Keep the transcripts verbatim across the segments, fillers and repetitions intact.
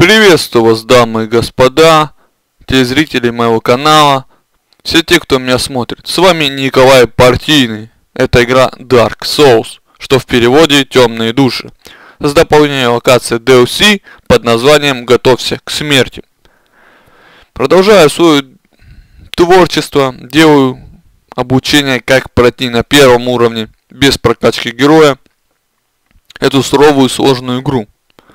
Приветствую вас, дамы и господа, телезрители моего канала, все те, кто меня смотрит. С вами Николай Партийный. Это игра Dark Souls, что в переводе «Темные души», с дополнением локации ди эл си под названием «Готовься к смерти». Продолжаю свое творчество, делаю обучение, как пройти на первом уровне, без прокачки героя, эту суровую сложную игру.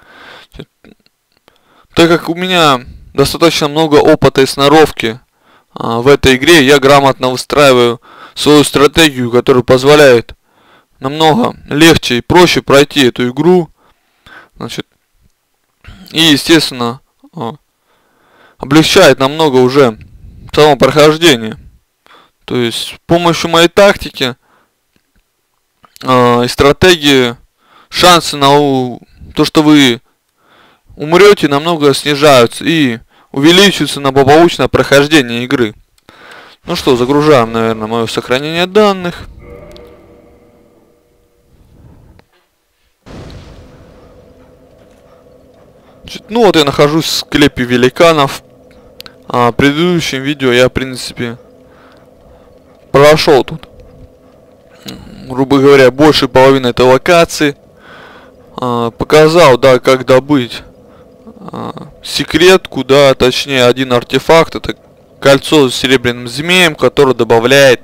Так как у меня достаточно много опыта и сноровки а, в этой игре, я грамотно выстраиваю свою стратегию, которая позволяет намного легче и проще пройти эту игру. Значит, и, естественно, а, облегчает намного уже само прохождение. То есть, с помощью моей тактики а, и стратегии шансы на то, что вы умрете, намного снижаются и увеличиваются на благополучное прохождение игры. Ну что, загружаем, наверное, мое сохранение данных. Значит, ну вот я нахожусь в склепе великанов. А в предыдущем видео я, в принципе, прошел тут, грубо говоря, больше половины этой локации. А, показал, да, как добыть секретку, да, точнее один артефакт, это кольцо с серебряным змеем, которое добавляет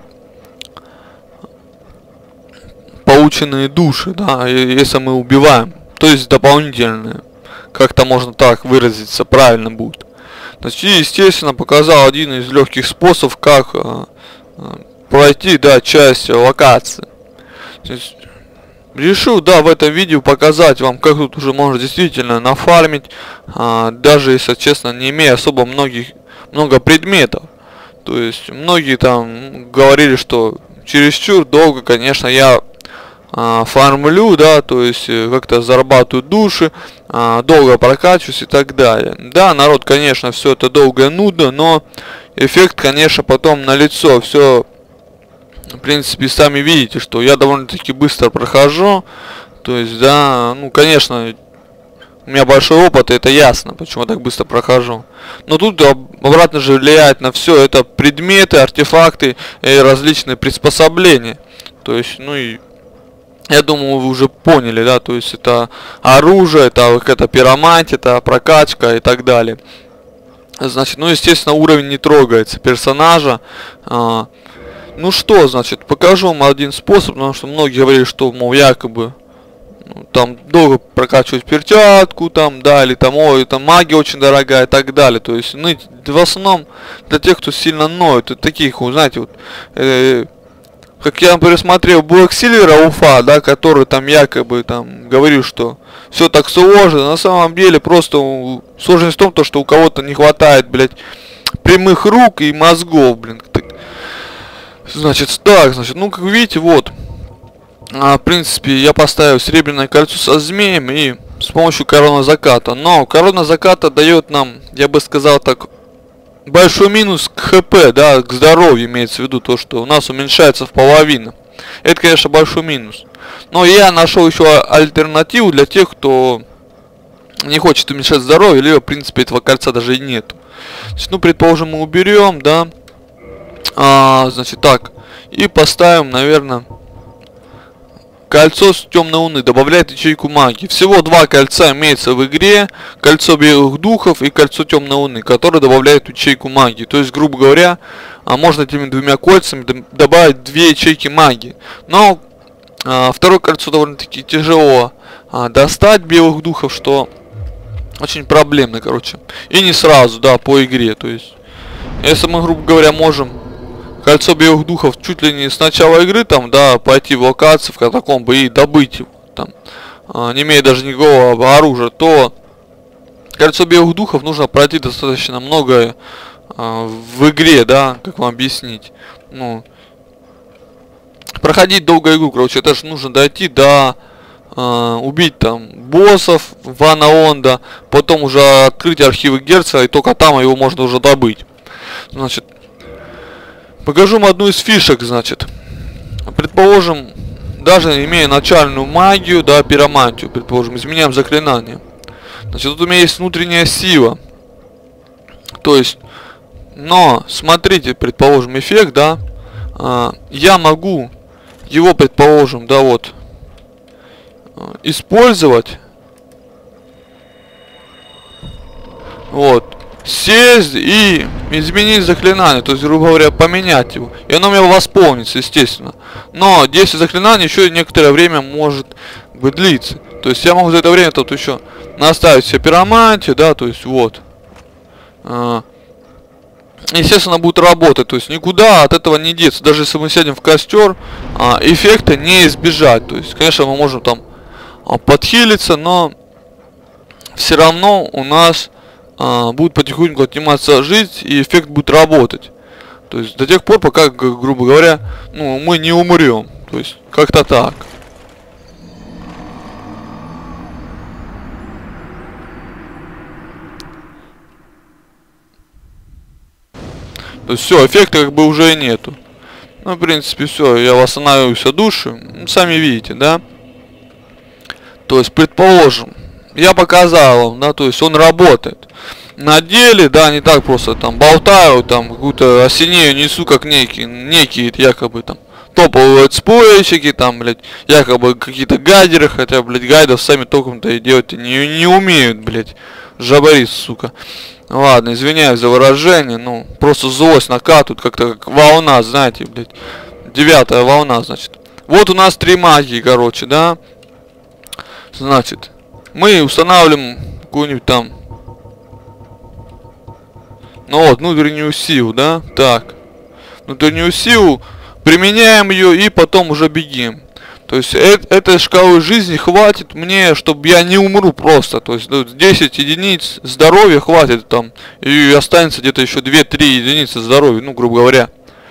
полученные души, да, если мы убиваем, то есть дополнительные, как-то можно так выразиться, правильно будет. Значит, и, естественно, показал один из легких способов, как а, а, пройти, да, часть локации. То есть, решил, да, в этом видео показать вам, как тут уже можно действительно нафармить, а, даже, если честно, не имея особо многих, много предметов. То есть, многие там говорили, что чересчур долго, конечно, я а, фармлю, да, то есть, как-то зарабатываю души, а, долго прокачиваюсь и так далее. Да, народ, конечно, все это долго и нудно, но эффект, конечно, потом налицо, все. В принципе, сами видите, что я довольно-таки быстро прохожу. То есть, да, ну, конечно, у меня большой опыт, и это ясно, почему я так быстро прохожу. Но тут обратно же влияет на все это предметы, артефакты и различные приспособления. То есть, ну и я думаю, вы уже поняли, да, то есть это оружие, это какая-то пиромантия, это прокачка и так далее. Значит, ну, естественно, уровень не трогается персонажа. А, Ну что, значит, покажу вам один способ, потому что многие говорили, что, мол, якобы ну, там долго прокачивать перчатку, там, да, или там, ой, там магия очень дорогая и так далее. То есть, ну, в основном для тех, кто сильно ноет, это таких, вот, знаете, вот, э, как я, например, смотрел Black Silver Уфа, да, который там якобы там говорил, что все так сложно, на самом деле просто сложность в том, то, что у кого-то не хватает, блядь, прямых рук и мозгов, блин. Значит, так, значит, ну, как видите, вот, а, в принципе, я поставил серебряное кольцо со змеем и с помощью короны заката. Но корона заката дает нам, я бы сказал так, большой минус к хп, да, к здоровью имеется в виду, то, что у нас уменьшается в половину. Это, конечно, большой минус. Но я нашел еще альтернативу для тех, кто не хочет уменьшать здоровье, либо, в принципе, этого кольца даже и нету. Значит, ну, предположим, мы уберем, да. А, значит, так, и поставим, наверное, кольцо с темной луны, добавляет ячейку магии. Всего два кольца имеется в игре, кольцо белых духов и кольцо темной луны, которое добавляет ячейку магии. То есть, грубо говоря, можно этими двумя кольцами добавить две ячейки магии. Но а, второе кольцо довольно-таки тяжело а, достать белых духов, что очень проблемно, короче. И не сразу, да, по игре. То есть, если мы, грубо говоря, можем кольцо белых духов чуть ли не с начала игры, там, да, пойти в локацию, в катакомбы и добыть его, там, а, не имея даже никакого оружия, то кольцо белых духов нужно пройти достаточно много а, в игре, да, как вам объяснить, ну, проходить долгую игру, короче, это же нужно дойти до, а, убить там боссов Вана Онда, потом уже открыть архивы Герцога, и только там его можно уже добыть. Значит, покажу вам одну из фишек, значит. Предположим, даже имея начальную магию, да, пиромантию, предположим, изменяем заклинание. Значит, тут у меня есть внутренняя сила. То есть, но, смотрите, предположим, эффект, да, а, я могу его, предположим, да, вот, использовать, вот, сесть и изменить заклинание, то есть, грубо говоря, поменять его, и оно у меня восполнится, естественно. Но действие заклинания еще некоторое время может бы длиться. То есть я могу за это время тут еще наставить себе пиромантию, да, то есть вот. Естественно, будет работать, то есть никуда от этого не деться. Даже если мы сядем в костер, эффекта не избежать. То есть, конечно, мы можем там подхилиться, но все равно у нас а, будет потихоньку отниматься жизнь, и эффект будет работать. То есть до тех пор, пока, грубо говоря, ну, мы не умрем. То есть как-то так. То есть все, эффекта как бы уже и нету. Ну, в принципе, все, я восстанавливаюсь от души. Ну, сами видите, да? То есть, предположим, я показал вам, да, то есть он работает. На деле, да, не так просто там болтаю, там какую-то осенею несу, как некие, некие якобы там топовые летсплейщики, там, блядь, якобы какие-то гайдеры, хотя, блядь, гайдов сами толком-то и делать не, не умеют, блядь, жабарис, сука. Ладно, извиняюсь за выражение, ну, просто злость накатывает, как-то как волна, знаете, блядь, девятая волна, значит. Вот у нас три магии, короче, да. Значит, мы устанавливаем какую-нибудь там, ну вот, внутреннюю силу, да, так. Внутреннюю силу, применяем ее и потом уже бегим. То есть э этой шкалы жизни хватит мне, чтобы я не умру просто. То есть ну, десять единиц здоровья хватит там. И останется где-то еще две-три единицы здоровья, ну, грубо говоря.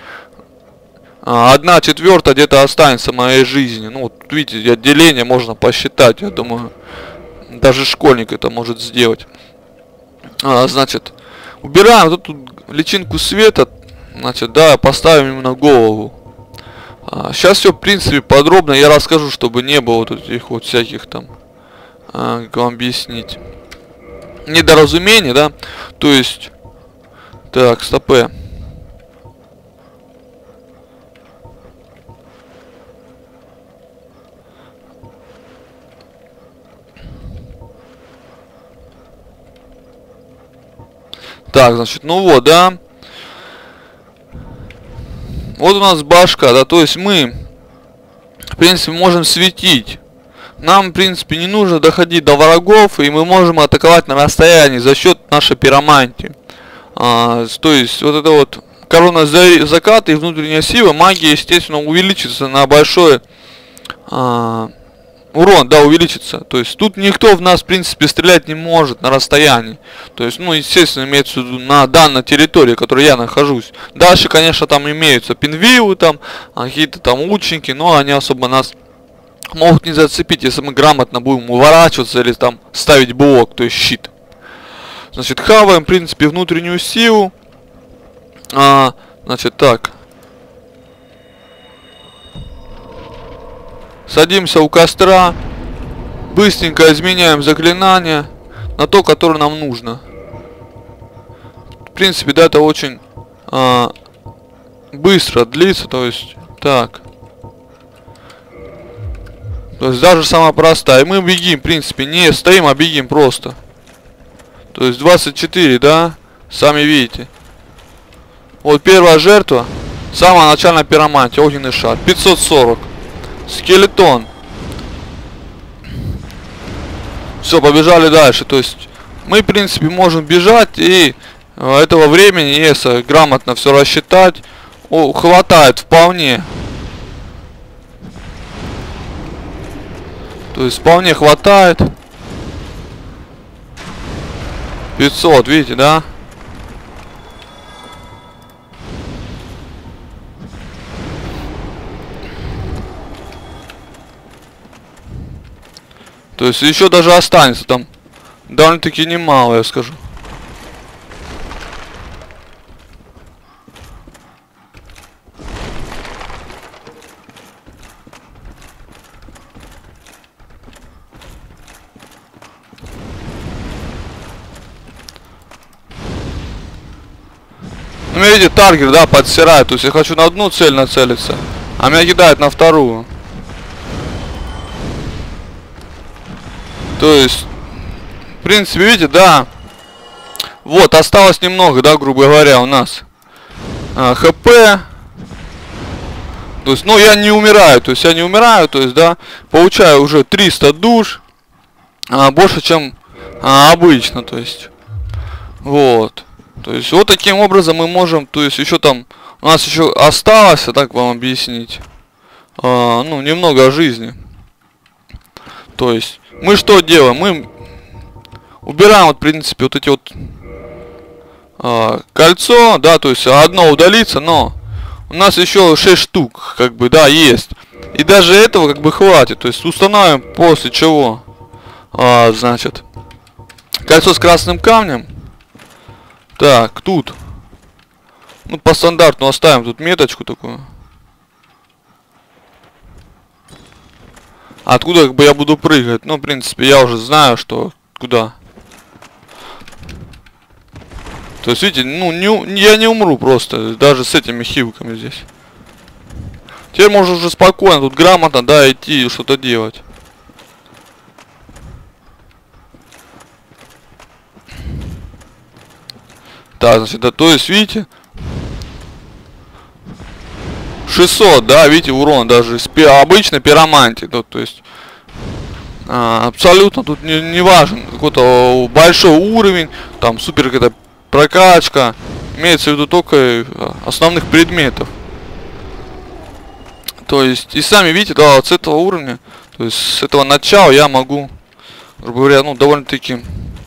Одна четвертая где-то останется моей жизни. Ну, вот видите, отделение можно посчитать, я думаю. Даже школьник это может сделать. А, значит, убираем вот эту личинку света. Значит, да, поставим именно голову. А, сейчас все, в принципе, подробно я расскажу, чтобы не было вот этих вот всяких там, а, как вам объяснить, недоразумений, да. То есть, так, стопэ. Так, значит, ну вот, да. Вот у нас башка, да, то есть мы, в принципе, можем светить. Нам, в принципе, не нужно доходить до врагов, и мы можем атаковать на расстоянии за счет нашей пиромантии. А, то есть, вот это вот корона заката и внутренняя сила, магия, естественно, увеличится на большой а, урон, да, увеличится. То есть, тут никто в нас, в принципе, стрелять не может на расстоянии. То есть, ну, естественно, имеется в виду на данной территории, в которой я нахожусь. Дальше, конечно, там имеются пинвилы, там, какие-то там лучники, но они особо нас могут не зацепить, если мы грамотно будем уворачиваться или там ставить блок, то есть щит. Значит, хаваем, в принципе, внутреннюю силу. А, значит, так. Садимся у костра. Быстренько изменяем заклинание на то, которое нам нужно. В принципе, да, это очень а, быстро длится, то есть, так. То есть даже самая простая. И мы бегим, в принципе, не стоим, а бегим просто. То есть двадцать четыре, да? Сами видите. Вот первая жертва. Самая начальная пиромантия, огненный шар. пятьсот сорок. Скелетон. Все, побежали дальше. То есть мы, в принципе, можем бежать, и этого времени, если грамотно все рассчитать, о, хватает вполне. То есть вполне хватает. пятьсот, видите, да? То есть еще даже останется там довольно-таки немало, я скажу. Ну, видите, таргет, да, подсирает. То есть я хочу на одну цель нацелиться, а меня кидает на вторую. То есть, в принципе, видите, да. Вот, осталось немного, да, грубо говоря, у нас а, хп. То есть, ну, я не умираю, то есть я не умираю, то есть, да, получаю уже триста душ, а, больше, чем а, обычно, то есть, вот. То есть, вот таким образом мы можем, то есть, еще там, у нас еще осталось, так вам объяснить, а, ну, немного жизни. То есть, мы что делаем? Мы убираем, вот, в принципе, вот эти вот а, кольцо, да, то есть, одно удалится, но у нас еще шесть штук, как бы, да, есть. И даже этого, как бы, хватит. То есть, установим, после чего, а, значит, кольцо с красным камнем. Так, тут. Ну, по стандарту оставим тут меточку такую. Откуда, как бы, я буду прыгать? Ну, в принципе, я уже знаю, что куда. То есть, видите, ну, не, я не умру просто, даже с этими хилками здесь. Теперь можно уже спокойно, тут грамотно, да, идти и что-то делать. Так, значит, да, то есть, видите, шестьсот, да, видите, урон даже с обычной пиромантии, да, то есть, а, абсолютно тут не, не важен какой-то большой уровень, там, супер какая-то прокачка, имеется в виду только основных предметов. То есть, и сами видите, да, вот с этого уровня, то есть с этого начала я могу, грубо говоря, ну, довольно-таки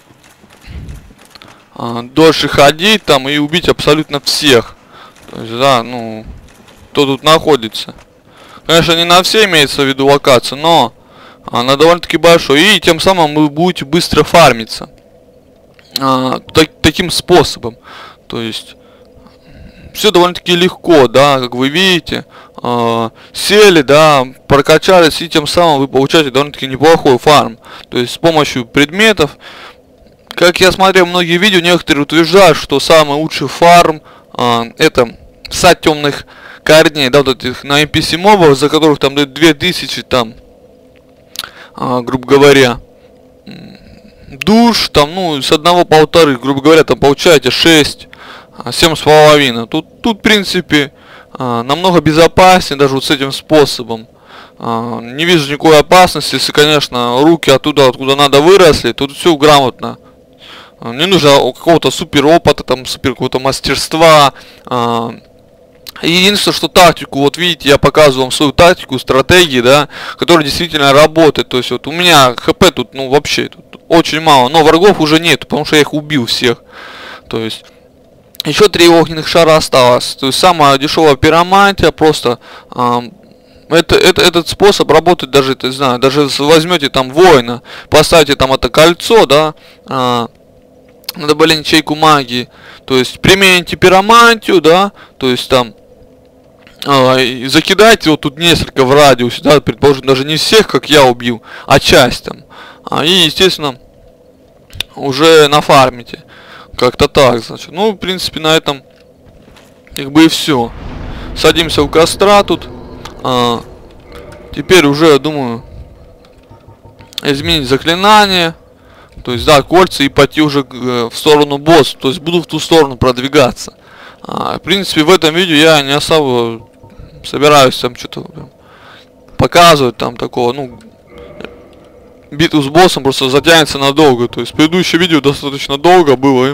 а, дольше ходить там и убить абсолютно всех. То есть, да, ну, кто тут находится. Конечно, не на все имеется в виду локация, но она довольно-таки большой. И тем самым вы будете быстро фармиться. А, так, таким способом. То есть, все довольно-таки легко, да, как вы видите. Uh, сели, да, прокачались, и тем самым вы получаете довольно-таки неплохой фарм. То есть с помощью предметов. Как я смотрел многие видео, некоторые утверждают, что самый лучший фарм uh, это сад темных корней, да, вот этих на эн пи си мобов, за которых там дают две тысячи там, uh, грубо говоря, душ, там, ну, с одного полторы, грубо говоря, там получаете шесть, семь с половиной. Тут, тут, в принципе, А, намного безопаснее даже вот с этим способом. А, не вижу никакой опасности, если, конечно, руки оттуда, откуда надо, выросли, тут все грамотно. А, не нужно какого-то супер опыта, там, супер какого-то мастерства. А, единственное, что тактику, вот видите, я показываю вам свою тактику, стратегии, да, которая действительно работает. То есть вот у меня хп тут, ну, вообще, тут очень мало, но врагов уже нет, потому что я их убил всех. То есть еще три огненных шара осталось. То есть самая дешевая пиромантия, просто э, это, это, этот способ работает даже, не знаю, даже если возьмете там воина, поставите там это кольцо, да, э, на добавление ячейку магии, то есть примените пиромантию, да, то есть там э, закидайте вот тут несколько в радиусе, да, предположим, даже не всех, как я убил, а часть там, а, и естественно уже нафармите. Как-то так, значит. Ну, в принципе, на этом как бы и все. Садимся у костра тут. А, теперь уже, я думаю, изменить заклинание. То есть, да, кольца и пойти уже в сторону босса. То есть, буду в ту сторону продвигаться. А, в принципе, в этом видео я не особо собираюсь там что-то показывать там такого, ну, битву с боссом просто затянется надолго. То есть предыдущее видео достаточно долго было. И...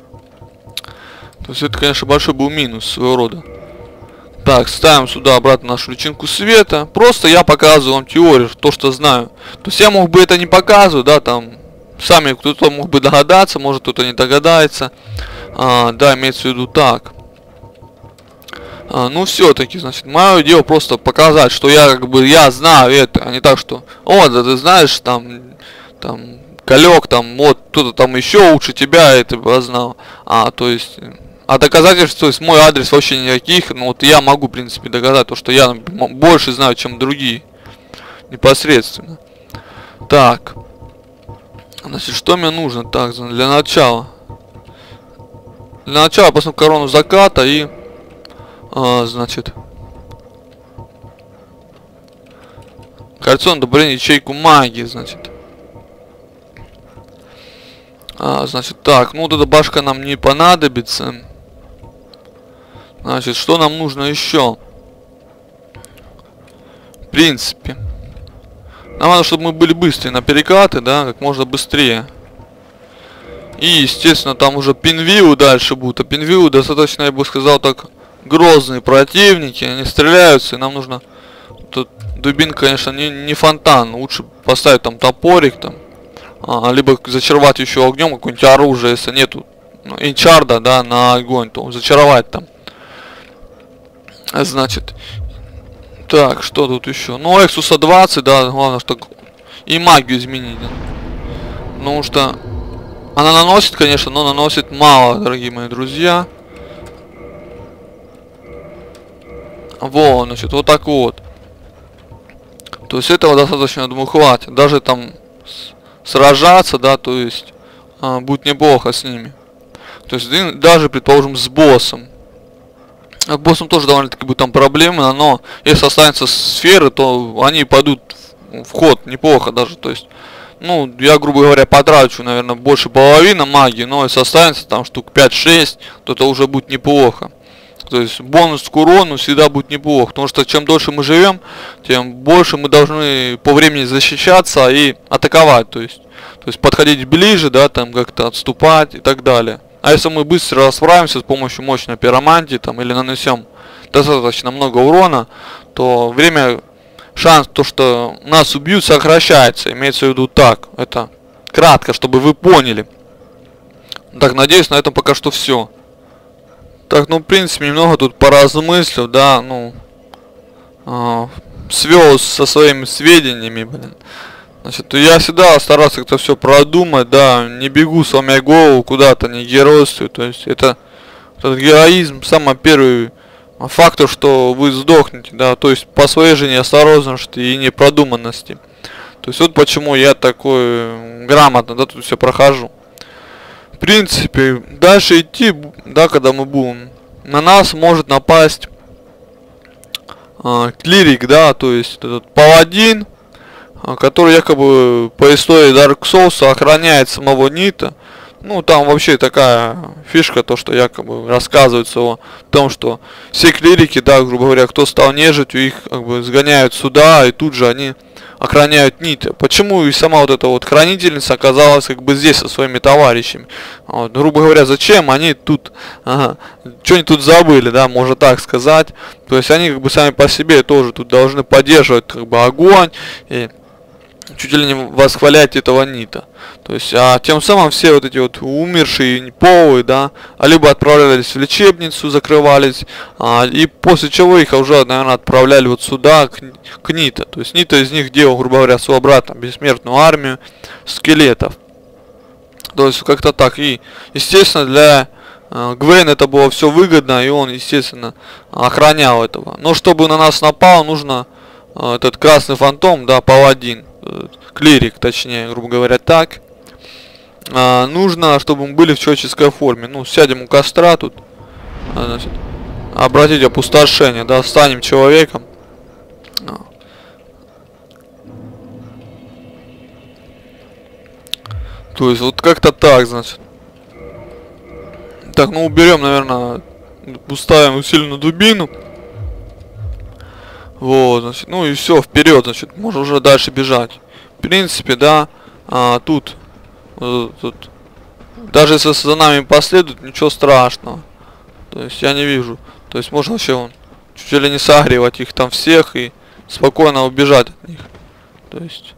То есть это, конечно, большой был минус своего рода. Так, ставим сюда обратно нашу личинку света. Просто я показываю вам теорию, то, что знаю. То есть я мог бы это не показывать, да, там. Сами кто-то мог бы догадаться, может кто-то не догадается. А, да, имеется в виду так. А, ну все-таки, значит, мое дело просто показать, что я как бы я знаю это, а не так, что о, да ты знаешь, там, там, Калек, там, вот, кто-то там еще лучше тебя это бы знал. А, то есть, а доказательств, то есть мой адрес вообще никаких, ну вот я могу, в принципе, доказать то, что я больше знаю, чем другие. Непосредственно. Так. Значит, что мне нужно? Так, для начала. Для начала посмотрим корону заката и, а, значит, кольцо на добавление ячейку магии, значит. А, значит, так, ну вот эта башка нам не понадобится. Значит, что нам нужно еще? В принципе, нам надо, чтобы мы были быстрее на перекаты, да, как можно быстрее. И, естественно, там уже пинвилы дальше будут. А пинвилы достаточно, я бы сказал так, грозные противники. Они стреляются, и нам нужно... Тут дубинка, конечно, не, не фонтан. Лучше поставить там топорик, там. А, либо зачаровать еще огнем какое-нибудь оружие, если нету, ну, инчарда, да, на огонь, то зачаровать там. Значит, так, что тут еще? Ну, Эксуса двадцать, да, главное, что и магию изменить. Да. Потому что она наносит, конечно, но наносит мало, дорогие мои друзья. Вот, значит, вот так вот. То есть этого достаточно, я думаю, хватит. Даже там сражаться, да, то есть а, будет неплохо с ними. То есть даже, предположим, с боссом. С боссом тоже довольно-таки будут там проблемы, но если останется сферы, то они пойдут в ход неплохо даже. То есть, ну, я, грубо говоря, потрачу, наверное, больше половины магии, но если останется там штук пять-шесть, то это уже будет неплохо. То есть бонус к урону всегда будет неплохо, потому что чем дольше мы живем, тем больше мы должны по времени защищаться и атаковать, то есть, то есть подходить ближе, да, там как-то отступать и так далее. А если мы быстро расправимся с помощью мощной пиромантии там или нанесем достаточно много урона, то время, шанс то, что нас убьют, сокращается. Имеется в виду так, это кратко, чтобы вы поняли. Так, надеюсь, на этом пока что все. Так, ну, в принципе, немного тут поразмыслил, да, ну, э, свел со своими сведениями, блин. Значит, я всегда старался как-то все продумать, да, не бегу, сломя голову куда-то, не геройствую, то есть это, этот героизм, самый первый фактор, что вы сдохнете, да, то есть по своей же неосторожности и непродуманности. То есть вот почему я такой грамотно, да, тут все прохожу. В принципе, дальше идти, да, когда мы будем, на нас может напасть э, клирик, да, то есть этот паладин, э, который якобы по истории Dark Souls охраняет самого Нита. Ну, там вообще такая фишка, то, что якобы рассказывается о том, что все клирики, да, грубо говоря, кто стал нежитью, их как бы сгоняют сюда, и тут же они охраняют Нита. Почему и сама вот эта вот хранительница оказалась как бы здесь со своими товарищами? Вот, грубо говоря, зачем они тут, ага, что они тут забыли, да, можно так сказать. То есть они как бы сами по себе тоже тут должны поддерживать как бы огонь и чуть ли не восхвалять этого Нита. То есть, а тем самым все вот эти вот умершие полы, да, либо отправлялись в лечебницу, закрывались, а, и после чего их уже, наверное, отправляли вот сюда, к, к Нита. То есть Нита из них делал, грубо говоря, свою обратно бессмертную армию скелетов. То есть как-то так. И, естественно, для э, Гвейна это было все выгодно, и он, естественно, охранял этого. Но чтобы на нас напал, нужно э, этот красный фантом, да, паладин, э, клирик, точнее, грубо говоря, так. А, нужно, чтобы мы были в человеческой форме. Ну, сядем у костра тут, а, значит, обратить опустошение, да, станем человеком. А. То есть, вот как-то так, значит. Так, ну, уберем, наверное, уставим усиленную дубину. Вот, значит, ну и все, вперед, значит, можно уже дальше бежать. В принципе, да, а, тут... Тут, даже если за нами последуют, ничего страшного. То есть я не вижу. То есть можно вообще вон, чуть ли не сагривать их там всех и спокойно убежать от них. То есть.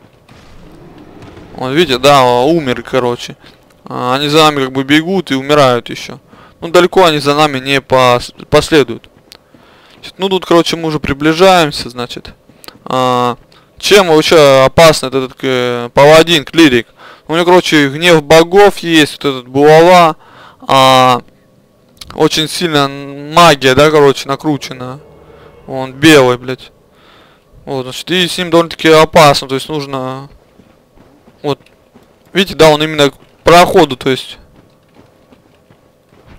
Вот видите, да, умер, короче. А, они за нами как бы бегут и умирают еще. Ну далеко они за нами не пос последуют. Значит, ну тут, короче, мы уже приближаемся, значит. А, чем вообще опасный этот э, паладин, клирик? У него, короче, гнев богов есть, вот этот булава, а, очень сильно магия, да, короче, накручена. Он белый, блядь. Вот, значит, и с ним довольно-таки опасно, то есть нужно... Вот, видите, да, он именно к проходу, то есть...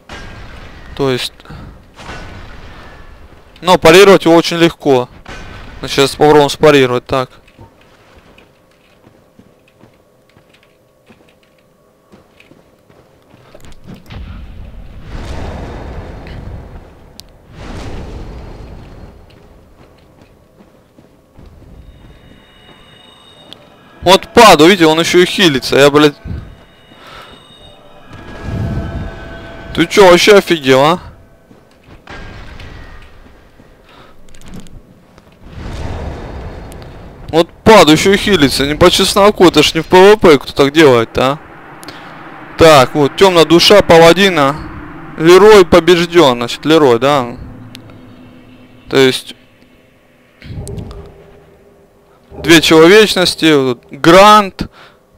То есть... Но парировать его очень легко. Сейчас попробуем спарировать. Так. Вот паду, видите, он еще и хилится. Я, блядь... Ты чё, вообще офигел, а? Вот паду, еще и хилится. Не по чесноку, это ж не в ПВП кто так делает-то, а? Так, вот, темная душа, паладина. Лерой побежден, значит, Лерой, да? То есть... Две человечности, вот, Грант,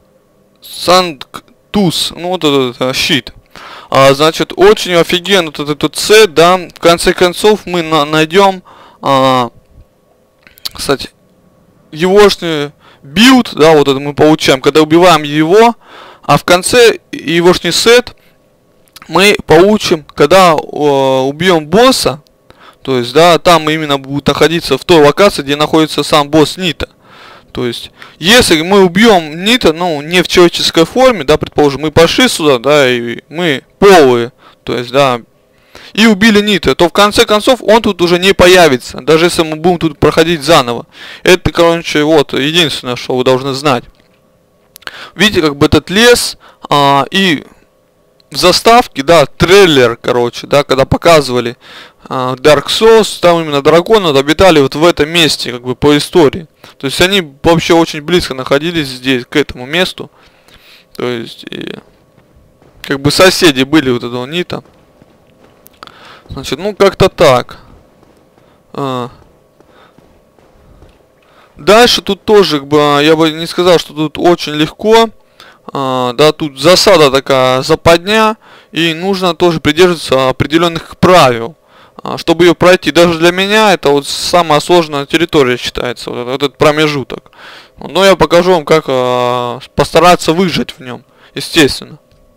Санктус, ну вот этот а, щит. А, значит, очень офигенно вот этот, этот сет, да. В конце концов мы на найдем, а, кстати, егошний билд, да, вот это мы получаем, когда убиваем его, а в конце егошний сет мы получим, когда о, убьем босса, то есть, да, там именно будет находиться в той локации, где находится сам босс Нита. То есть, если мы убьем Нита, ну, не в человеческой форме, да, предположим, мы пошли сюда, да, и мы полые, то есть, да, и убили Нита, то в конце концов он тут уже не появится, даже если мы будем тут проходить заново. Это, короче, вот, единственное, что вы должны знать. Видите, как бы этот лес, а, и в заставке, да, трейлер, короче, да, когда показывали а, Dark Souls, там именно драконы вот обитали вот в этом месте, как бы по истории. То есть они вообще очень близко находились здесь, к этому месту. То есть, и, как бы соседи были вот этого Нита. Значит, ну как-то так. А. Дальше тут тоже, как бы, я бы не сказал, что тут очень легко. А, да, тут засада такая, западня, и нужно тоже придерживаться определенных правил, а, чтобы ее пройти. Даже для меня это вот самая сложная территория считается, вот этот, этот промежуток. Но я покажу вам, как а, постараться выжить в нем, естественно.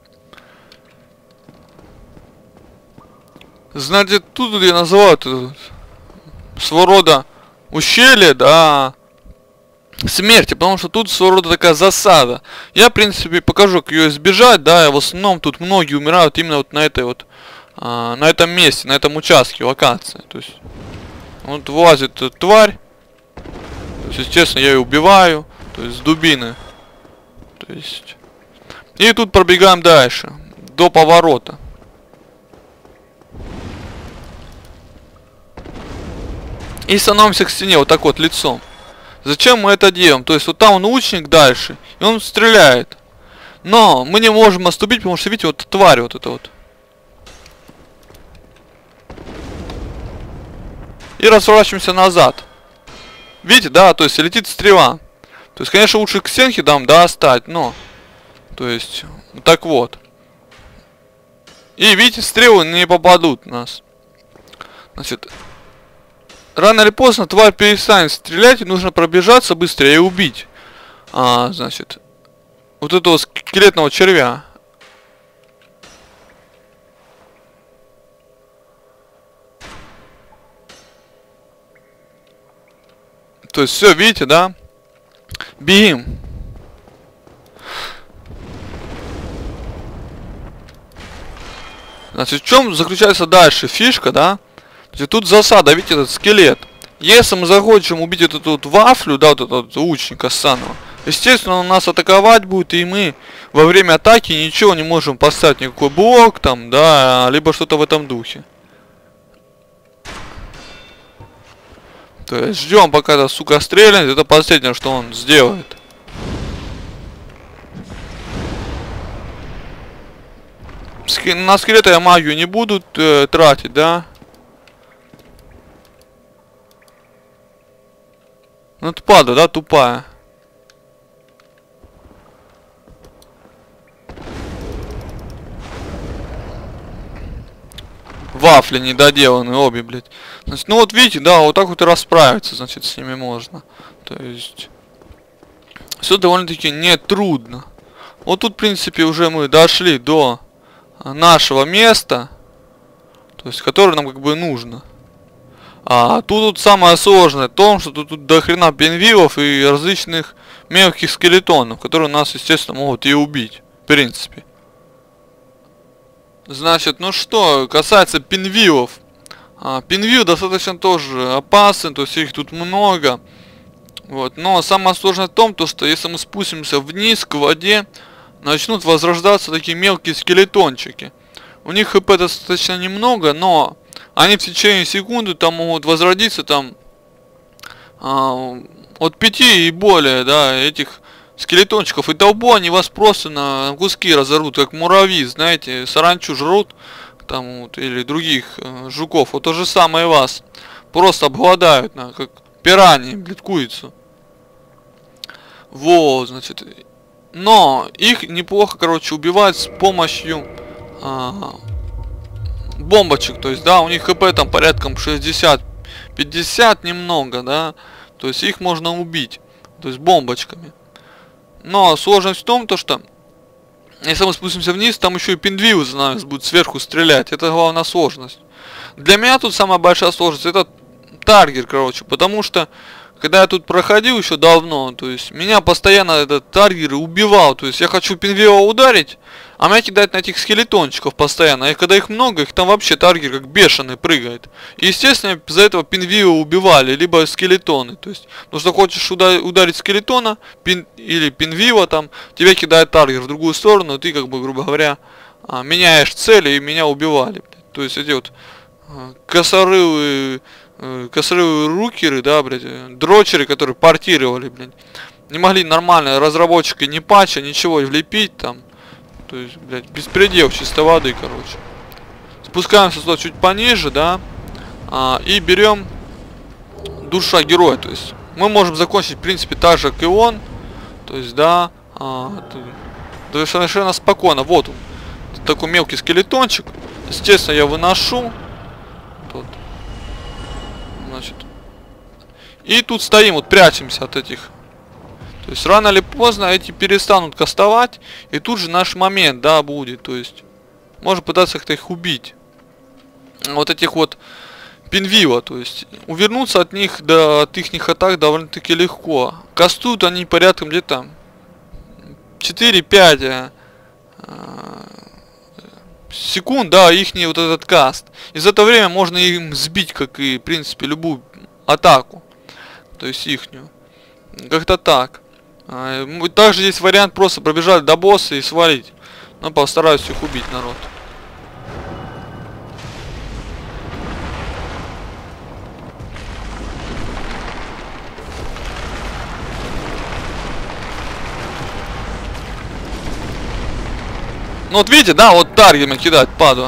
Знаете, тут я называю это своего рода ущелье, да, смерти, потому что тут своего рода такая засада. Я, в принципе, покажу, как ее избежать, да, и в основном тут многие умирают именно вот на этой вот, а, на этом месте, на этом участке локации. То есть, вот вылазит тварь, то есть, естественно, я ее убиваю, то есть, с дубины. То есть, и тут пробегаем дальше, до поворота. И становимся к стене вот так вот лицом. Зачем мы это делаем? То есть вот там научник дальше, и он стреляет. Но мы не можем отступить, потому что, видите, вот тварь вот эта вот. И разворачиваемся назад. Видите, да, то есть летит стрела. То есть, конечно, лучше к стенке там, да, стать, но... То есть, вот так вот. И, видите, стрелы не попадут в нас. Значит... Рано или поздно тварь перестанет стрелять, и нужно пробежаться быстрее и убить. А, значит, вот этого скелетного червя. То есть все, видите, да? Бегим. Значит, в чем заключается дальше фишка, да? Тут засада, видите, этот скелет. Если мы захочем убить эту вот вафлю, да, вот этого лучника ссаного, естественно, он нас атаковать будет, и мы во время атаки ничего не можем поставить, никакой блок там, да, либо что-то в этом духе. То есть ждем, пока эта сука стрельнет, это последнее, что он сделает. На скелета я магию не буду э, тратить, да. Ну это пада, да, тупая. Вафли недоделанные обе, блядь. Значит, ну вот видите, да, вот так вот и расправиться, значит, с ними можно. То есть... Все довольно-таки нетрудно. Вот тут, в принципе, уже мы дошли до нашего места. То есть, который нам как бы нужно. А тут, тут самое сложное в том, что тут, тут до хрена пинвилов и различных мелких скелетонов, которые нас, естественно, могут и убить. В принципе. Значит, ну что, касается пинвилов. А, пинвил достаточно тоже опасен, то есть их тут много. Вот. Но самое сложное в том, то, что если мы спустимся вниз к воде, начнут возрождаться такие мелкие скелетончики. У них хп достаточно немного, но они в течение секунды там могут возродиться там а, от пяти и более, да, этих скелетончиков. И толпу они вас просто на куски разорвут, как муравьи, знаете, саранчу жрут, там вот, или других э, жуков. Вот то же самое вас. Просто обгладают, на, как пираньи, блядь, курицу. Вот, значит. Но их неплохо, короче, убивать с помощью а, бомбочек. То есть, да, у них хп там порядком шестьдесят пятьдесят немного, да. То есть их можно убить. То есть бомбочками. Но сложность в том, то, что если мы спустимся вниз, там еще и пингвины за нами будут сверху стрелять. Это главная сложность. Для меня тут самая большая сложность это таргет, короче. Потому что когда я тут проходил еще давно, то есть меня постоянно этот таргер убивал. То есть я хочу пингвина ударить, а меня кидает на этих скелетончиков постоянно. И когда их много, их там вообще таргер как бешеный прыгает. И естественно из-за этого пингвина убивали, либо скелетоны. То есть, ну что хочешь ударить скелетона пин, или пингвина, там тебя кидает таргер в другую сторону, и ты как бы, грубо говоря, меняешь цели и меня убивали. То есть эти вот косорылые... косорылые рукеры, да, блядь, дрочеры, которые портировали, блядь, не могли нормально разработчики ни патча, ничего влепить там. То есть, блядь, беспредел чистой воды, короче. Спускаемся сюда чуть пониже, да, а, и берем душа героя. То есть мы можем закончить, в принципе, так же, как и он. То есть, да, а, то, совершенно спокойно. Вот он, такой мелкий скелетончик. Естественно, я выношу. Тут. Значит. И тут стоим, вот прячемся от этих. То есть рано или поздно эти перестанут кастовать. И тут же наш момент, да, будет. То есть можно пытаться как-то их убить. Вот этих вот пинвила. То есть увернуться от них, да, от их атак довольно-таки легко. Кастуют они порядком где-то четыре-пять а, а, секунд, да, ихний вот этот каст. И за это время можно им сбить, как и, в принципе, любую атаку. То есть ихнюю. Как-то так. Также есть вариант просто пробежать до босса и свалить. Но постараюсь их убить, народ. Ну вот видите, да, вот таргетами кидать, падла.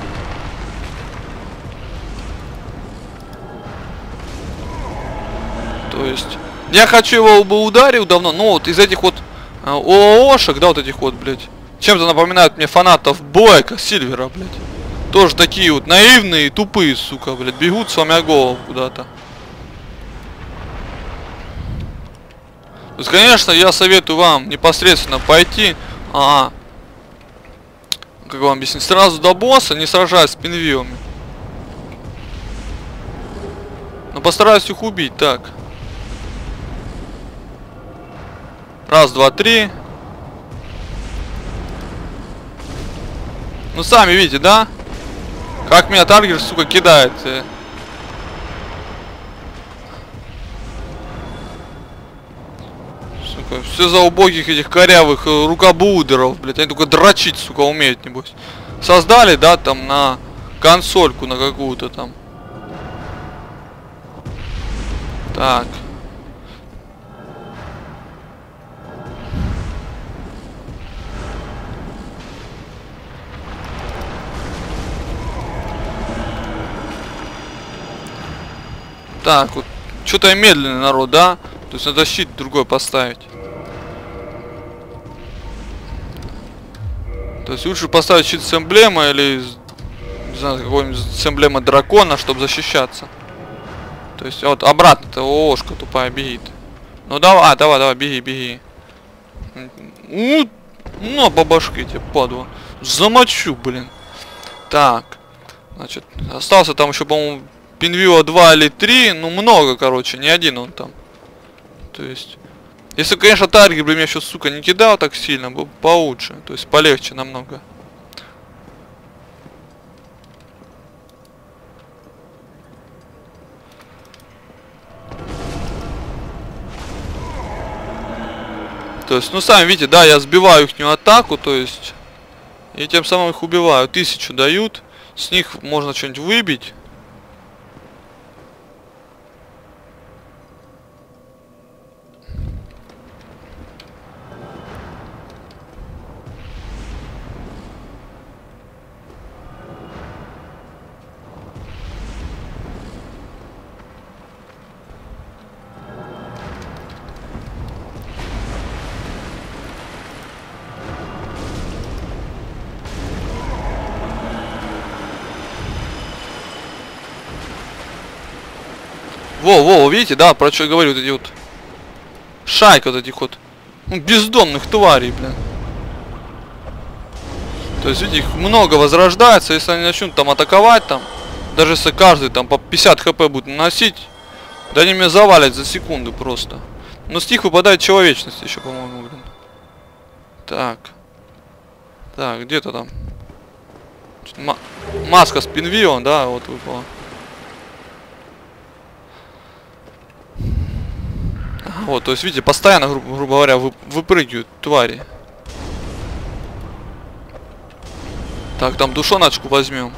То есть я хочу его бы ударил давно, но вот из этих вот э, ООшек, да, вот этих вот, блядь, чем-то напоминают мне фанатов Блэка, Сильвера, блядь. Тоже такие вот наивные и тупые, сука, блядь, бегут сломя голову куда-то. То есть, конечно, я советую вам непосредственно пойти, а, как вам объяснить, сразу до босса, не сражаясь с пинвилами. Но постараюсь их убить, так. Раз, два, три. Ну сами видите, да? Как меня таргер, сука, кидает. Сука, все за убогих этих корявых рукоблудеров, блядь. Они только дрочить, сука, умеют, небось. Создали, да, там на консольку, на какую-то там. Так. Так, вот, что-то я медленный народ, да? То есть надо щит другой поставить. То есть лучше поставить щит с эмблемой или, не знаю, какой-нибудь с эмблемой дракона, чтобы защищаться. То есть вот обратно-то ООшка тупая бегит. Ну давай, а, давай, давай, беги, беги. Ну, ну по башке тебе, падла. Замочу, блин. Так. Значит, остался там еще, по-моему, Пинвио два или три. Ну, много, короче, не один он там. То есть, если, конечно, таргет бы меня еще, сука, не кидал так сильно, было бы получше. То есть, полегче намного. То есть, ну, сами видите, да, я сбиваю их атаку, то есть, и тем самым их убиваю. Тысячу дают, с них можно что-нибудь выбить. Во, во, видите, да, про что я говорю, вот эти вот шайка вот этих вот ну, бездомных тварей, блин. То есть, видите, их много возрождается, если они начнут там атаковать, там, даже если каждый там по пятьдесят хп будет наносить, да они меня завалят за секунду просто. Но с них выпадает человечность еще, по-моему, блин. Так. Так, где-то там. М маска с Пинвио, да, вот выпала. Вот, то есть, видите, постоянно, гру грубо говоря, вы выпрыгивают твари. Так, там душоночку возьмем.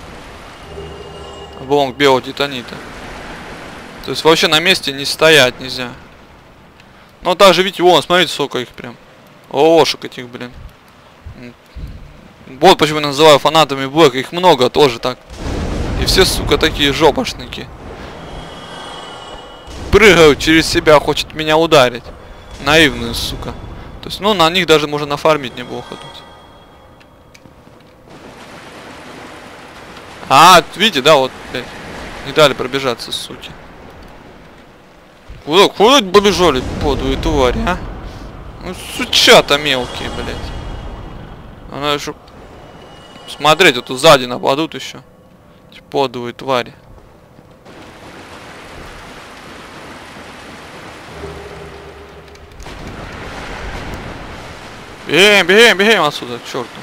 Блонг биотитанита. То есть, вообще на месте не стоять нельзя. Ну, также, видите, вон, смотрите, сколько их прям. Ошек этих, блин. Вот почему я называю фанатами Блэка. Их много тоже так. И все, сука, такие жопошники. Прыгают через себя, хочет меня ударить. Наивные, сука. То есть, ну, на них даже можно нафармить неплохо тут. А, видите, да, вот, блядь. Не дали пробежаться, суки. Куда, куда побежали, подлые твари, а? Ну, сучата мелкие, блядь. Она еще... Смотреть, вот тут сзади нападут еще. Эти подлые твари. Бегаем, бегаем, бегаем отсюда, к черту.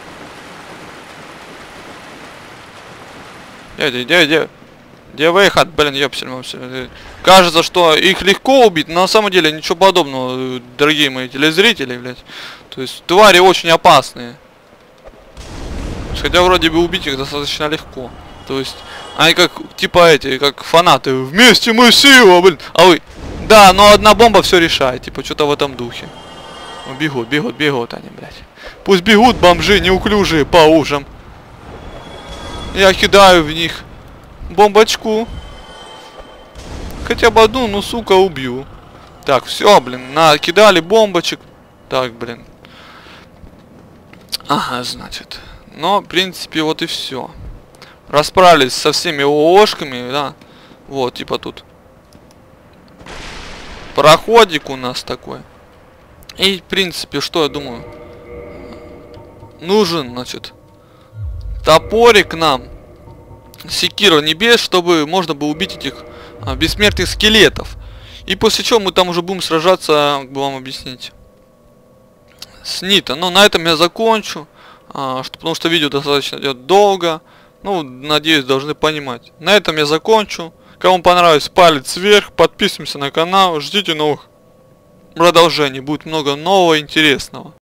Где, где, где, где? Где выход, блин, ёпсель. Кажется, что их легко убить, но на самом деле ничего подобного, дорогие мои телезрители, блядь. То есть твари очень опасные. Хотя вроде бы убить их достаточно легко. То есть они как, типа эти, как фанаты. Вместе мы сила, блин. А вы, да, но одна бомба все решает. Типа что-то в этом духе. Ну, бегут, бегут, бегут они, блядь. Пусть бегут бомжи неуклюжие по ужам. Я кидаю в них бомбочку. Хотя бы одну, ну, сука, убью. Так, все, блин, накидали бомбочек. Так, блин. Ага, значит. Но, в принципе, вот и все. Расправились со всеми ООшками, да. Вот, типа тут. Проходик у нас такой. И, в принципе, что я думаю? Нужен, значит, топорик нам. Секира небес, чтобы можно было убить этих а, бессмертных скелетов. И после чего мы там уже будем сражаться, как бы вам объяснить, с Нита. Но на этом я закончу. А, что, потому что видео достаточно идет долго. Ну, надеюсь, должны понимать. На этом я закончу. Кому понравилось, палец вверх. Подписываемся на канал. Ждите новых продолжений. Будет много нового интересного.